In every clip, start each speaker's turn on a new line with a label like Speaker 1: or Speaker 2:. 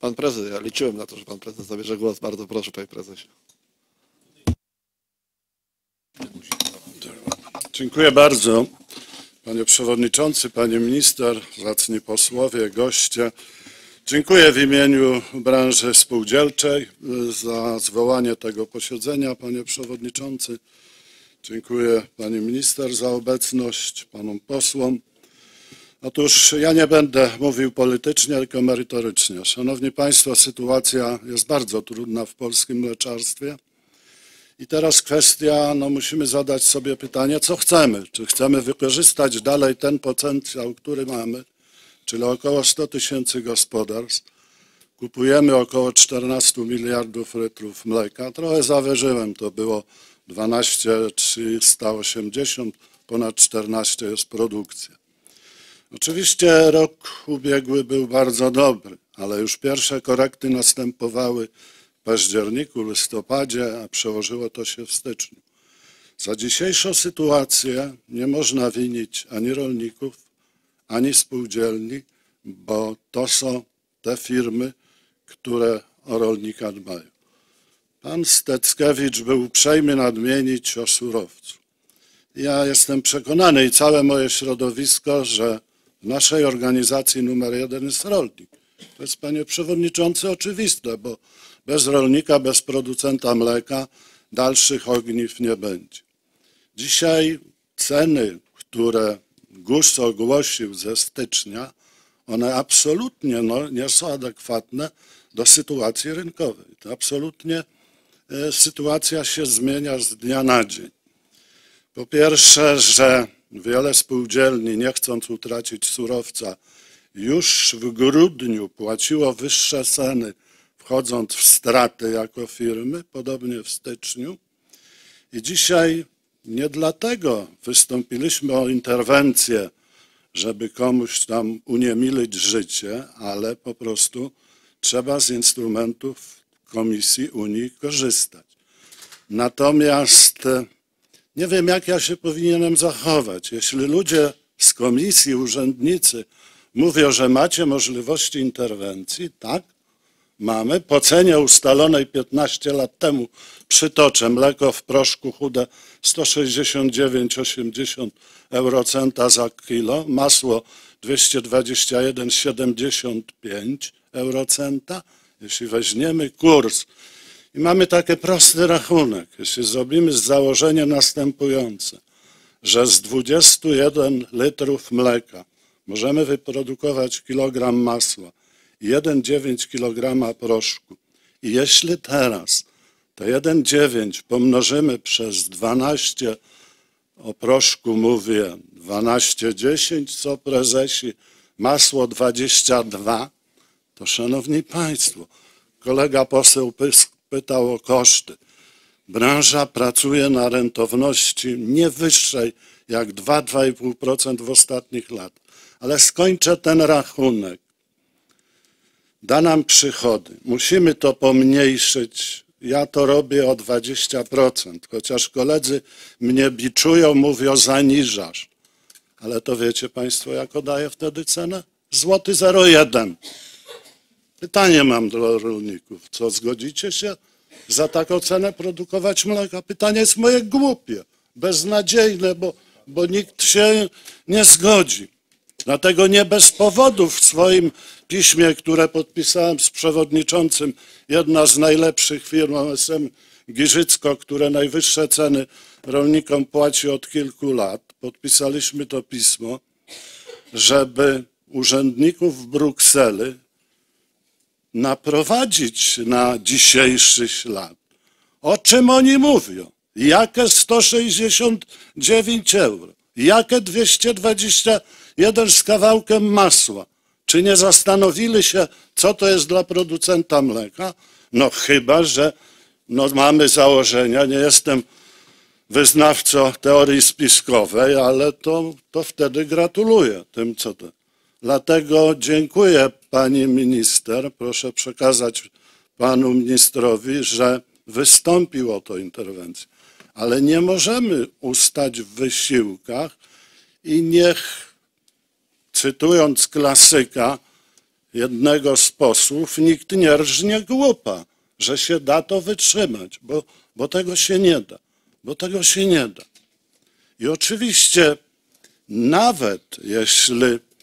Speaker 1: Pan prezes, ja liczyłem na to, że pan prezes zabierze głos. Bardzo proszę, panie prezesie.
Speaker 2: Dziękuję bardzo. Panie przewodniczący, pani minister, zacni posłowie, goście. Dziękuję w imieniu branży spółdzielczej za zwołanie tego posiedzenia, panie przewodniczący. Dziękuję pani minister za obecność, panom posłom. Otóż ja nie będę mówił politycznie, tylko merytorycznie. Szanowni państwo, sytuacja jest bardzo trudna w polskim mleczarstwie. I teraz kwestia, musimy zadać sobie pytanie, co chcemy. Czy chcemy wykorzystać dalej ten potencjał, który mamy, czyli około 100 000 gospodarstw. Kupujemy około 14 miliardów litrów mleka. Trochę zawyżyłem, to było 12 380, ponad 14 jest produkcja. Oczywiście rok ubiegły był bardzo dobry, ale już pierwsze korekty następowały w październiku, listopadzie, a przełożyło to się w styczniu. Za dzisiejszą sytuację nie można winić ani rolników, ani spółdzielni, bo to są te firmy, które o rolnika dbają. Pan Steckiewicz był uprzejmy nadmienić o surowcu. Ja jestem przekonany i całe moje środowisko, że w naszej organizacji numer 1 jest rolnik. To jest, panie przewodniczący, oczywiste, bo bez rolnika, bez producenta mleka dalszych ogniw nie będzie. Dzisiaj ceny, które GUS ogłosił ze stycznia, one absolutnie nie są adekwatne do sytuacji rynkowej. To absolutnie sytuacja się zmienia z dnia na dzień. Po pierwsze, że wiele spółdzielni, nie chcąc utracić surowca, już w grudniu płaciło wyższe ceny, wchodząc w straty jako firmy, podobnie w styczniu. I dzisiaj nie dlatego wystąpiliśmy o interwencję, żeby komuś tam uniemilić życie, ale po prostu trzeba z instrumentów Komisji Unii korzystać. Natomiast nie wiem, jak ja się powinienem zachować. Jeśli ludzie z komisji, urzędnicy mówią, że macie możliwości interwencji, tak, mamy. Po cenie ustalonej 15 lat temu, przytoczę, mleko w proszku chude 169,80 eurocenta za kilo, masło 221,75 eurocenta. Jeśli weźmiemy kurs i mamy taki prosty rachunek, jeśli zrobimy założenie następujące, że z 21 litrów mleka możemy wyprodukować kilogram masła i 1,9 kg proszku. I jeśli teraz to 1,9 pomnożymy przez 12, o proszku mówię 12,10, co prezesi, masło 22, to szanowni państwo, kolega poseł pytał o koszty. Branża pracuje na rentowności nie wyższej jak 2–2,5% w ostatnich latach. Ale skończę ten rachunek. Da nam przychody. Musimy to pomniejszyć. Ja to robię o 20%, chociaż koledzy mnie biczują, mówią, zaniżasz. Ale to wiecie państwo, jak daję wtedy cenę? Złoty 0,1. Pytanie mam dla rolników. Co, zgodzicie się za taką cenę produkować mleka? Pytanie jest moje głupie, beznadziejne, bo nikt się nie zgodzi. Dlatego nie bez powodu w swoim piśmie, które podpisałem z przewodniczącym, jedna z najlepszych firm OSM Giżycko, które najwyższe ceny rolnikom płaci od kilku lat, podpisaliśmy to pismo, żeby urzędników w Brukseli naprowadzić na dzisiejszy ślad. O czym oni mówią? Jakie 169 euro? Jakie 221 z kawałkiem masła? Czy nie zastanowili się, co to jest dla producenta mleka? No chyba, że mamy założenia, nie jestem wyznawcą teorii spiskowej, ale to wtedy gratuluję tym, co to. Dlatego dziękuję pani minister, proszę przekazać panu ministrowi, że wystąpił o tę interwencję. Ale nie możemy ustać w wysiłkach i niech, cytując klasyka, jednego z posłów, nikt nie rżnie głupa, że się da to wytrzymać, bo tego się nie da, bo tego się nie da. I oczywiście nawet jeśli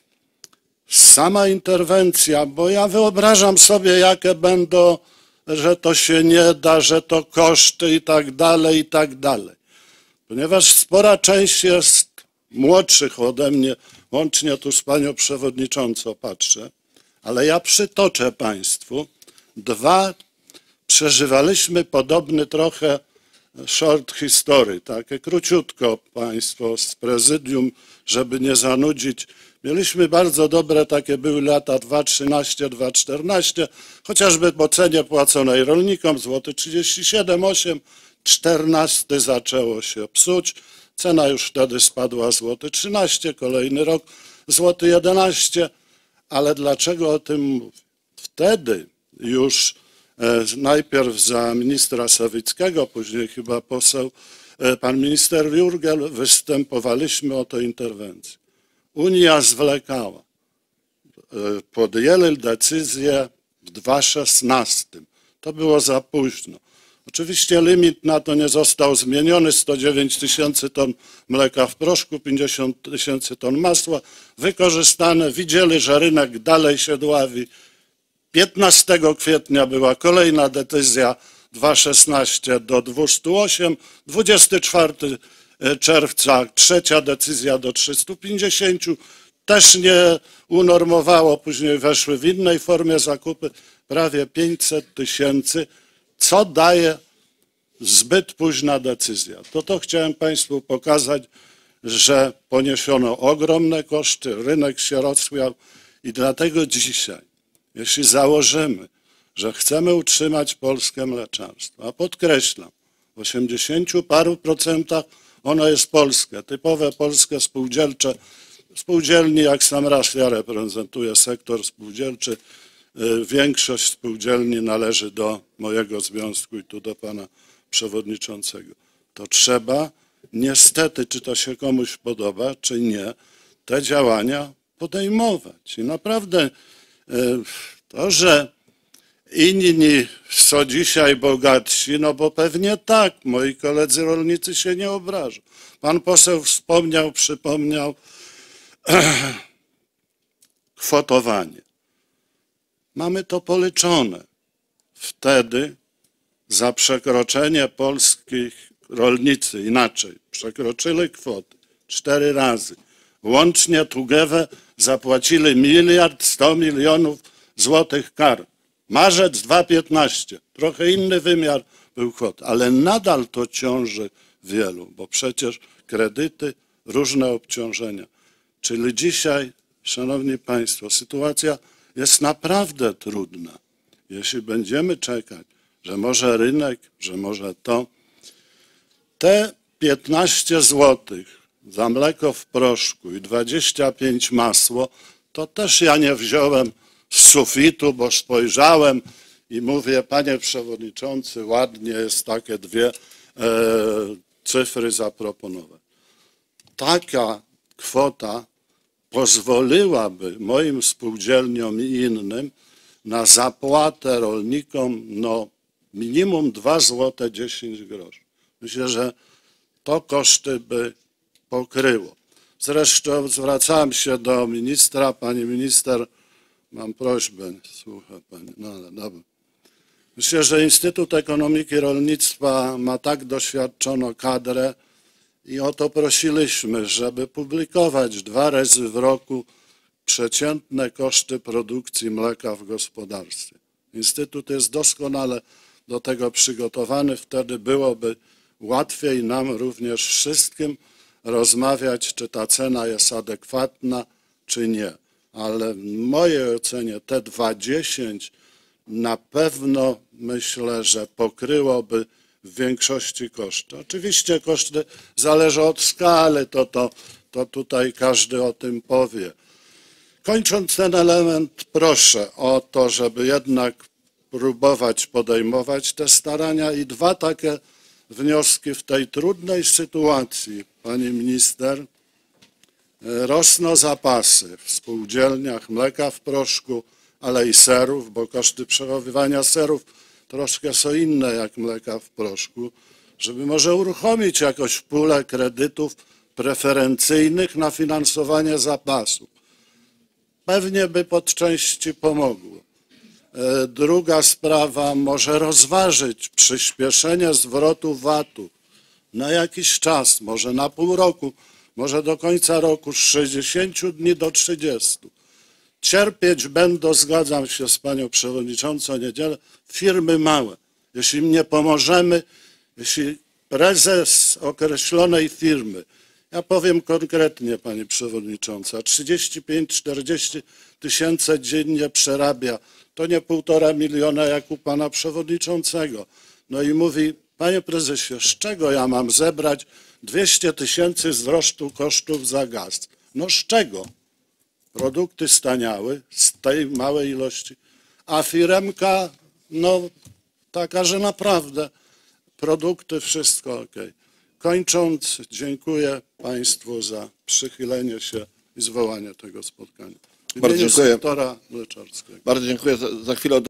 Speaker 2: sama interwencja, bo ja wyobrażam sobie, jakie będą, że to się nie da, że to koszty i tak dalej, ponieważ spora część jest młodszych ode mnie, łącznie tu z panią przewodniczącą patrzę, ale ja przytoczę państwu przeżywaliśmy podobny trochę short history, takie króciutko państwo z prezydium, żeby nie zanudzić. Mieliśmy bardzo dobre, takie były lata 2013, 2014, chociażby po cenie płaconej rolnikom, złoty 37,8, 14 zaczęło się psuć, cena już wtedy spadła złoty 13, kolejny rok złoty 11, ale dlaczego o tym mówię? Wtedy już najpierw za ministra Sawickiego, później chyba poseł, pan minister Jurgiel, występowaliśmy o tę interwencję. Unia zwlekała. Podjęli decyzję w 2016. To było za późno. Oczywiście limit na to nie został zmieniony. 109 tysięcy ton mleka w proszku, 50 tysięcy ton masła wykorzystane. Widzieli, że rynek dalej się dławi. 15 kwietnia była kolejna decyzja 2,16 do 208, 24 czerwca trzecia decyzja do 350, też nie unormowało, później weszły w innej formie zakupy prawie 500 tysięcy, co daje zbyt późna decyzja. To chciałem państwu pokazać, że poniesiono ogromne koszty, rynek się rozchwiał i dlatego dzisiaj, jeśli założymy, że chcemy utrzymać polskie mleczarstwo, a podkreślam, w 80 paru procentach ono jest polskie, typowe polskie spółdzielcze, spółdzielni, jak sam raz ja reprezentuję sektor spółdzielczy, większość spółdzielni należy do mojego związku i tu do pana przewodniczącego. To trzeba niestety, czy to się komuś podoba, czy nie, te działania podejmować. I naprawdę to, że inni są dzisiaj bogatsi, no bo pewnie tak, moi koledzy rolnicy się nie obrażą. Pan poseł wspomniał, przypomniał kwotowanie. Mamy to policzone. Wtedy za przekroczenie polskich rolnicy, inaczej, przekroczyli kwoty 4 razy. Łącznie together zapłacili 1 100 milionów złotych kar. Marzec 2015, trochę inny wymiar był kwot, ale nadal to ciąży wielu, bo przecież kredyty, różne obciążenia. Czyli dzisiaj, szanowni państwo, sytuacja jest naprawdę trudna. Jeśli będziemy czekać, że może rynek, że może to, te 15 złotych za mleko w proszku i 25 masło, to też ja nie wziąłem z sufitu, bo spojrzałem i mówię, panie przewodniczący, ładnie jest takie dwie cyfry zaproponować. Taka kwota pozwoliłaby moim spółdzielniom i innym na zapłatę rolnikom no minimum 2 zł 10 groszy. Myślę, że to koszty by pokryło. Zresztą zwracałem się do ministra, pani minister, mam prośbę, słucha pani, no ale dobra. Myślę, że Instytut Ekonomiki Rolnictwa ma tak doświadczoną kadrę i o to prosiliśmy, żeby publikować 2 razy w roku przeciętne koszty produkcji mleka w gospodarstwie. Instytut jest doskonale do tego przygotowany, wtedy byłoby łatwiej nam również wszystkim rozmawiać, czy ta cena jest adekwatna, czy nie. Ale w mojej ocenie te 2,10 na pewno myślę, że pokryłoby w większości koszty. Oczywiście koszty zależą od skali, to tutaj każdy o tym powie. Kończąc ten element, proszę o to, żeby jednak próbować podejmować te starania i 2 takie wnioski w tej trudnej sytuacji, pani minister. Rosną zapasy w spółdzielniach mleka w proszku, ale i serów, bo koszty przechowywania serów troszkę są inne jak mleka w proszku, żeby może uruchomić jakoś pulę kredytów preferencyjnych na finansowanie zapasów. Pewnie by pod części pomogło. Druga sprawa, może rozważyć przyspieszenie zwrotu VAT-u na jakiś czas, może na pół roku, może do końca roku, z 60 dni do 30. Cierpieć będą, zgadzam się z panią przewodniczącą Niedzielę, firmy małe. Jeśli im nie pomożemy, jeśli prezes określonej firmy, ja powiem konkretnie pani przewodnicząca, 35-40 tysięcy dziennie przerabia, to nie 1,5 miliona jak u pana przewodniczącego. No i mówi, panie prezesie, z czego ja mam zebrać 200 tysięcy wzrostu kosztów za gaz? No z czego? Produkty staniały z tej małej ilości, a firemka, no taka, że naprawdę produkty, wszystko ok. Kończąc, dziękuję państwu za przychylenie się i zwołanie tego spotkania. W
Speaker 1: Bardzo
Speaker 2: imieniu
Speaker 1: dziękuję.
Speaker 2: sektora mleczarskiego.
Speaker 1: Bardzo dziękuję. Za chwilę